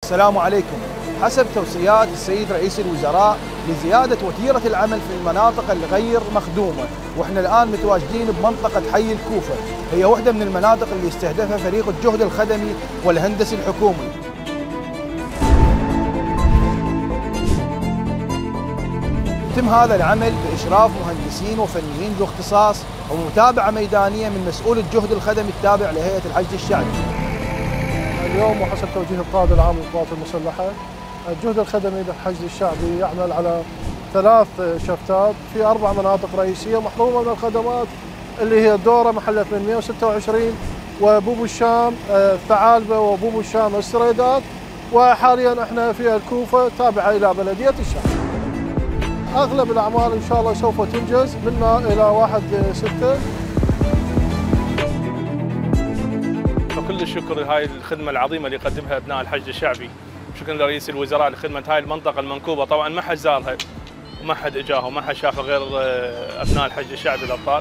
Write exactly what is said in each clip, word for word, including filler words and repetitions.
السلام عليكم. حسب توصيات السيد رئيس الوزراء لزيادة وتيرة العمل في المناطق الغير مخدومة، واحنا الآن متواجدين بمنطقة حي الكوفة، هي واحدة من المناطق اللي استهدفها فريق الجهد الخدمي والهندسي الحكومي. يتم هذا العمل بإشراف مهندسين وفنيين ذو اختصاص ومتابعة ميدانية من مسؤول الجهد الخدمي التابع لهيئة الحشد الشعبي. اليوم وحسب توجيه القائد العام للقوات المسلحة، الجهد الخدمي للحشد الشعبي يعمل على ثلاث شفتات في أربع مناطق رئيسية محرومة من الخدمات، اللي هي الدورة محلة ثمانمئة وستة وعشرين وبوبو الشام الثعالبة وبوبو الشام السريدات، وحاليا احنا في الكوفة تابعة إلى بلدية الشام. أغلب الأعمال إن شاء الله سوف تنجز منا إلى واحد ستة. كل الشكر لهاي الخدمة العظيمة اللي يقدمها أبناء الحشد الشعبي. شكرا لرئيس الوزراء لخدمة هاي المنطقة المنكوبة، طبعا ما حد زارها وما حد اجاها وما حد شافها غير أبناء الحشد الشعبي الأبطال.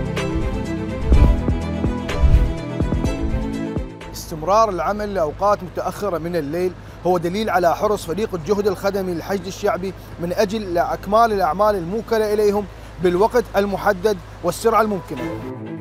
استمرار العمل لأوقات متأخرة من الليل هو دليل على حرص فريق الجهد الخدمي للحشد الشعبي من أجل إكمال الأعمال الموكلة إليهم بالوقت المحدد والسرعة الممكنة.